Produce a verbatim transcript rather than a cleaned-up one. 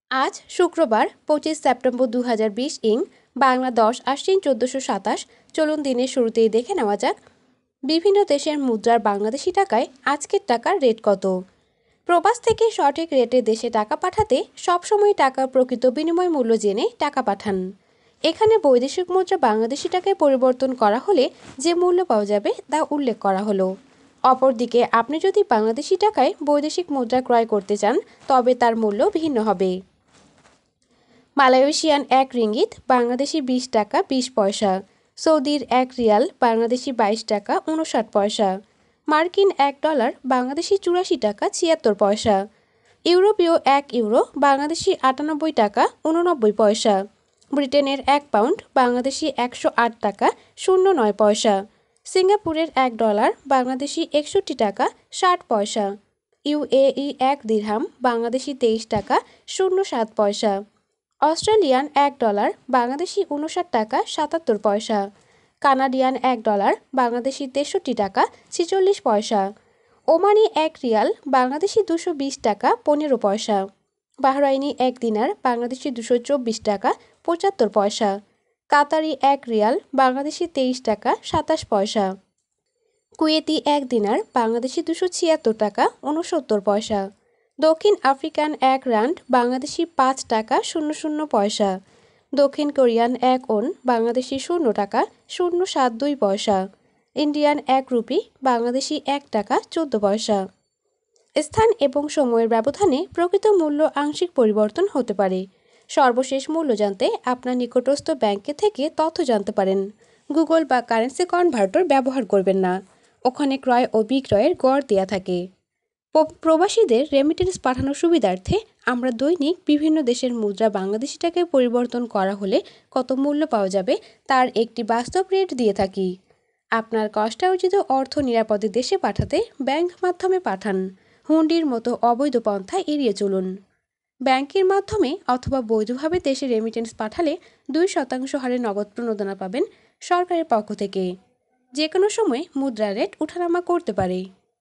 আজ শুক্রবার পঁচিশ সেপ্টেম্বর দু হাজার বিশ ইং বাংলা দশ আশ্বিন চোদ্দোশো সাতাশ। চলুন দিনের শুরুতেই দেখে নেওয়া যাক বিভিন্ন দেশের মুদ্রার বাংলাদেশি টাকায় আজকের টাকার রেট কত। প্রবাস থেকে সঠিক রেটে দেশে টাকা পাঠাতে সবসময় টাকার প্রকৃত বিনিময় মূল্য জেনে টাকা পাঠান। এখানে বৈদেশিক মুদ্রা বাংলাদেশি টাকায় পরিবর্তন করা হলে যে মূল্য পাওয়া যাবে তা উল্লেখ করা হলো। অপরদিকে আপনি যদি বাংলাদেশি টাকায় বৈদেশিক মুদ্রা ক্রয় করতে চান তবে তার মূল্য ভিন্ন হবে। মালয়েশিয়ান এক রিঙ্গিত বাংলাদেশি বিশ টাকা বিশ পয়সা, সৌদির এক রিয়াল বাংলাদেশি বাইশ টাকা উনষাট পয়সা, মার্কিন এক ডলার বাংলাদেশি চুরাশি টাকা ছিয়াত্তর পয়সা, ইউরোপীয় এক ইউরো বাংলাদেশি আটানব্বই টাকা উননব্বই পয়সা, ব্রিটেনের এক পাউন্ড বাংলাদেশি একশো আট টাকা শূন্য নয় পয়সা, সিঙ্গাপুরের এক ডলার বাংলাদেশি একষট্টি টাকা ষাট পয়সা, ইউএই এক দিরহাম বাংলাদেশি তেইশ টাকা শূন্য সাত পয়সা, অস্ট্রেলিয়ান এক ডলার বাংলাদেশি উনষাট টাকা সাতাত্তর পয়সা, কানাডিয়ান এক ডলার বাংলাদেশি তেষট্টি টাকা ছেচল্লিশ পয়সা, ওমানি এক রিয়াল বাংলাদেশি দুশো বিশ টাকা পনেরো পয়সা, বাহরাইনি এক দিনার বাংলাদেশি দুশো চব্বিশ টাকা পঁচাত্তর পয়সা, কাতারি এক রিয়াল বাংলাদেশি তেইশ টাকা সাতাশ পয়সা, কুয়েতি এক দিনার বাংলাদেশি দুশো ছিয়াত্তর টাকা উনসত্তর পয়সা, দক্ষিণ আফ্রিকান এক রান্ড বাংলাদেশি পাঁচ টাকা শূন্য শূন্য পয়সা, দক্ষিণ কোরিয়ান এক ওন বাংলাদেশি শূন্য টাকা শূন্য সাত দুই পয়সা, ইন্ডিয়ান এক রুপি বাংলাদেশি এক টাকা চোদ্দ পয়সা। স্থান এবং সময়ের ব্যবধানে প্রকৃত মূল্য আংশিক পরিবর্তন হতে পারে। সর্বশেষ মূল্য জানতে আপনার নিকটস্থ ব্যাংকে থেকে তথ্য জানতে পারেন। গুগল বা কারেন্সি কনভার্টর ব্যবহার করবেন না, ওখানে ক্রয় ও বিক্রয়ের গড় দেয়া থাকে। প্রবাসীদের রেমিটেন্স পাঠানোর সুবিধার্থে আমরা দৈনিক বিভিন্ন দেশের মুদ্রা বাংলাদেশি টাকায় পরিবর্তন করা হলে কত মূল্য পাওয়া যাবে তার একটি বাস্তব রেট দিয়ে থাকি। আপনার কষ্টার্জিত অর্থ নিরাপদে দেশে পাঠাতে ব্যাংক মাধ্যমে পাঠান। হুন্ডির মতো অবৈধ পন্থা এড়িয়ে চলুন। ব্যাংকের মাধ্যমে অথবা বৈধভাবে দেশে রেমিটেন্স পাঠালে দুই শতাংশ হারে নগদ প্রণোদনা পাবেন সরকারের পক্ষ থেকে। যে কোনো সময় মুদ্রা রেট ওঠানামা করতে পারে।